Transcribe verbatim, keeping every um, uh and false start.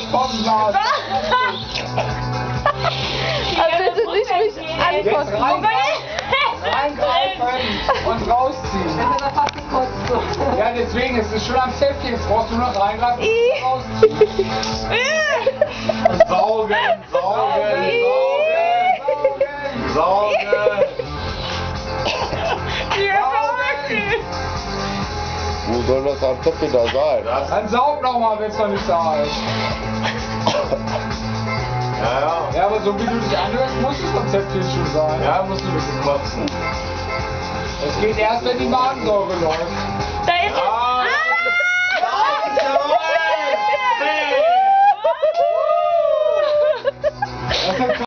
kommen lassen. Aber bitte nicht mich Jetzt anfassen. reingreifen, reingreifen und rausziehen. Das ist aber fast gekotzt. So. Ja, deswegen ist es schon am Zäpfchen. Jetzt brauchst du nur noch reingreifen und rausziehen. Saugen, saugen, saugen, saugen. Wo soll das Handtuch wieder sein? Das, Dann saug nochmal, wenn es noch nicht da ist. ja, ja. Ja, aber so wie du dich anhörst, muss es am Zäpfchen schon sein. Ja, musst du ein bisschen kotzen. Es geht erst, wenn die Magensäure läuft. Da ist es. Ah, Ah! Hey!